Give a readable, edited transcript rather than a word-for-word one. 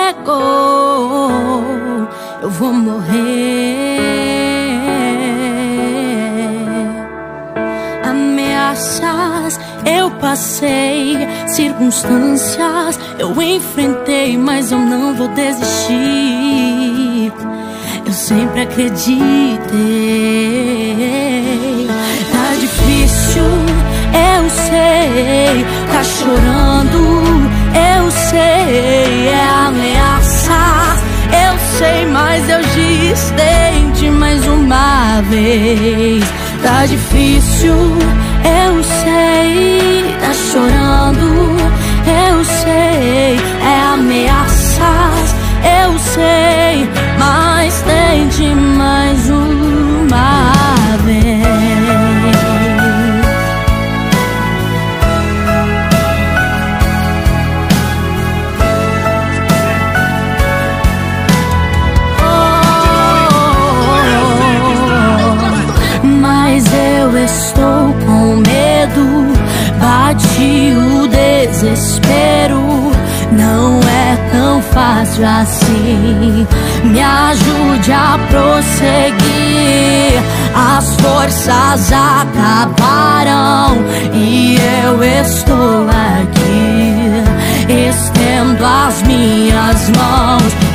chegou, eu vou morrer. Ameaças eu passei, circunstâncias eu enfrentei, mas eu não vou desistir. Eu sempre acreditei. Tá difícil, eu sei. Tá chorando, eu sei. É ameaça, eu sei, mas eu desisti mais uma vez. Tá difícil, eu sei. Tá chorando, eu sei. É ameaças, eu sei, mas tente mais uma vez. Mas eu estou com medo, bate o desespero. Não é tão fácil assim. Me ajude a prosseguir. As forças acabaram e eu estou aqui. Estendo as minhas mãos